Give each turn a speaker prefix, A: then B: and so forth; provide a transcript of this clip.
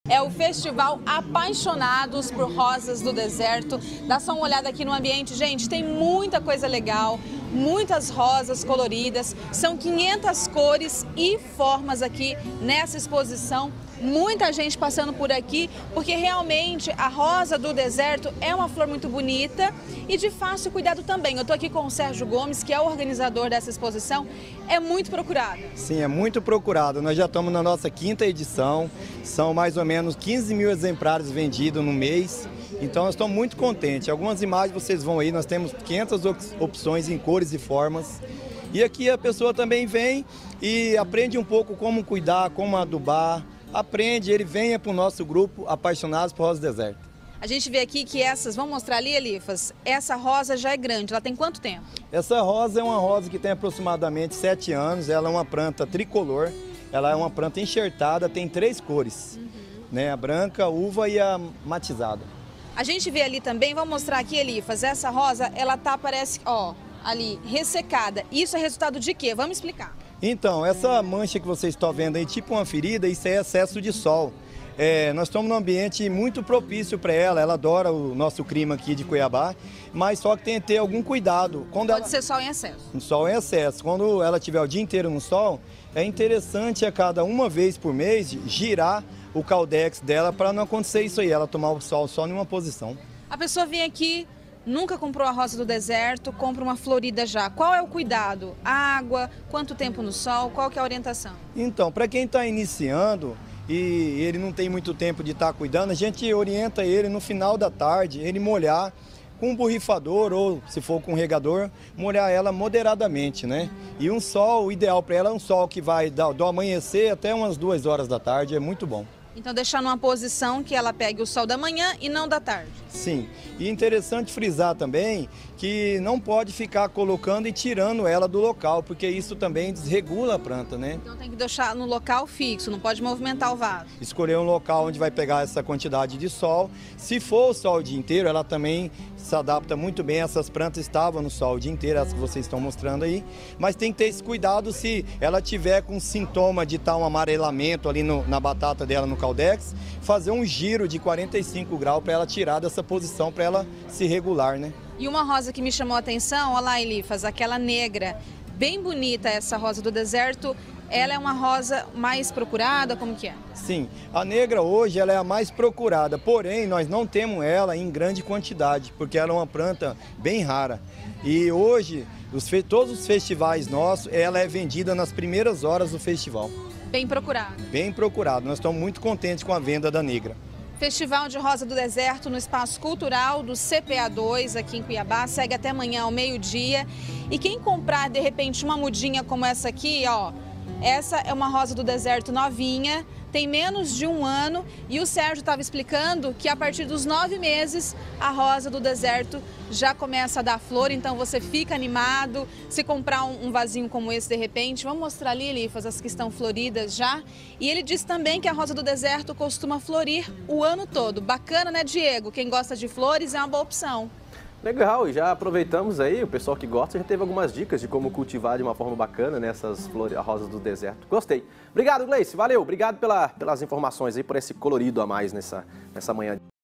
A: É o Festival Apaixonados por Rosas do Deserto. Dá só uma olhada aqui no ambiente. Gente, tem muita coisa legal, muitas rosas coloridas. São 500 cores e formas aqui nessa exposição. Muita gente passando por aqui, porque realmente a rosa do deserto é uma flor muito bonita e de fácil cuidado também. Eu estou aqui com o Sérgio Gomes, que é o organizador dessa exposição. É muito procurada.
B: Sim, é muito procurada. Nós já estamos na nossa 5ª edição. São mais ou menos 15 mil exemplares vendidos no mês. Então nós estamos muito contentes. Algumas imagens vocês vão aí, nós temos 500 opções em cores e formas. E aqui a pessoa também vem e aprende um pouco como cuidar, como adubar. Aprende, ele venha para o nosso grupo Apaixonados por Rosa do Deserto.
A: A gente vê aqui que essas, vamos mostrar ali, Elifas, essa rosa já é grande, ela tem quanto tempo?
B: Essa rosa é uma rosa que tem aproximadamente 7 anos, ela é uma planta tricolor, ela é uma planta enxertada, tem 3 cores, né? A branca, a uva e a matizada.
A: A gente vê ali também, vamos mostrar aqui, Elifas, essa rosa, ela tá, parece, ó, ali, ressecada. Isso é resultado de quê? Vamos explicar.
B: Então, essa mancha que vocês estão vendo aí, tipo uma ferida, isso é excesso de sol. Nós estamos num ambiente muito propício para ela, ela adora o nosso clima aqui de Cuiabá, mas só que tem que ter algum cuidado.
A: Pode ser sol em excesso.
B: Sol em excesso. Quando ela estiver o dia inteiro no sol, é interessante a cada uma vez por mês girar o caldex dela para não acontecer isso aí, ela tomar o sol só em uma posição.
A: A pessoa vem aqui, nunca comprou a rosa do deserto, compra uma florida já. Qual é o cuidado? Água, quanto tempo no sol, qual que é a orientação?
B: Então, para quem está iniciando e ele não tem muito tempo de estar cuidando, a gente orienta ele no final da tarde, ele molhar com um borrifador ou, se for com um regador, molhar ela moderadamente, né? E um sol, o ideal para ela é um sol que vai do amanhecer até umas 2 horas da tarde, é muito bom.
A: Então deixar numa posição que ela pegue o sol da manhã e não da tarde.
B: Sim, e interessante frisar também que não pode ficar colocando e tirando ela do local, porque isso também desregula a planta, né?
A: Então tem que deixar no local fixo, não pode movimentar o vaso.
B: Escolher um local onde vai pegar essa quantidade de sol. Se for o sol o dia inteiro, ela também se adapta muito bem. Essas plantas estavam no sol o dia inteiro, as que vocês estão mostrando aí. Mas tem que ter esse cuidado se ela tiver com sintoma de estar um amarelamento ali na batata dela, no caldex, fazer um giro de 45 graus para ela tirar dessa posição, para ela se regular, né?
A: E uma rosa que me chamou a atenção, olha lá, Elifas, aquela negra, bem bonita essa rosa do deserto. Ela é uma rosa mais procurada, como que é?
B: Sim, a negra hoje ela é a mais procurada, porém nós não temos ela em grande quantidade, porque ela é uma planta bem rara. E hoje, todos os festivais nossos, ela é vendida nas primeiras horas do festival.
A: Bem procurada.
B: Bem procurada, nós estamos muito contentes com a venda da negra.
A: Festival de Rosa do Deserto no Espaço Cultural do CPA2 aqui em Cuiabá, segue até amanhã ao meio-dia. E quem comprar de repente uma mudinha como essa aqui, ó, essa é uma rosa do deserto novinha, tem menos de 1 ano e o Sérgio estava explicando que a partir dos 9 meses a rosa do deserto já começa a dar flor, então você fica animado se comprar um vasinho como esse de repente. Vamos mostrar ali, Elifas, as que estão floridas já. E ele disse também que a rosa do deserto costuma florir o ano todo. Bacana, né, Diego? Quem gosta de flores é uma boa opção.
C: Legal, e já aproveitamos aí, o pessoal que gosta já teve algumas dicas de como cultivar de uma forma bacana nessas flores, rosas do deserto. Gostei. Obrigado, Gleice, valeu, obrigado pelas informações aí, por esse colorido a mais nessa manhã.